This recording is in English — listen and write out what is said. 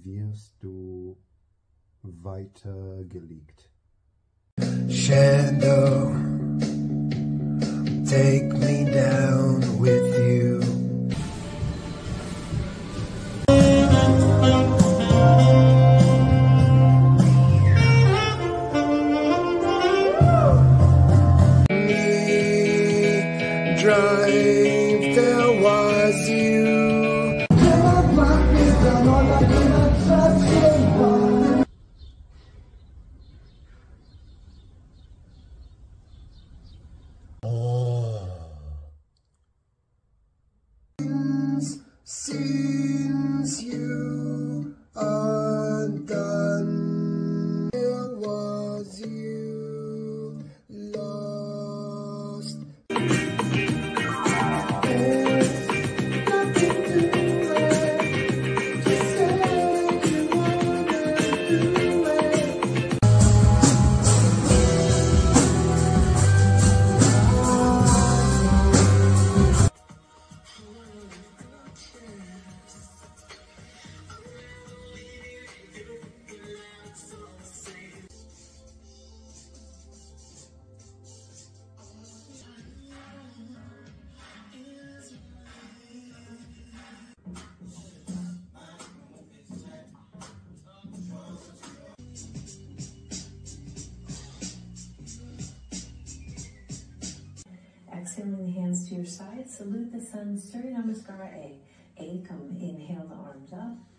wirst du weitergelegt. Shadow, take me down with you. Drive, there was you. Since you are done, there was you lost. Exhaling the hands to your side, salute the sun, Surya Namaskara A. A, come inhale the arms up.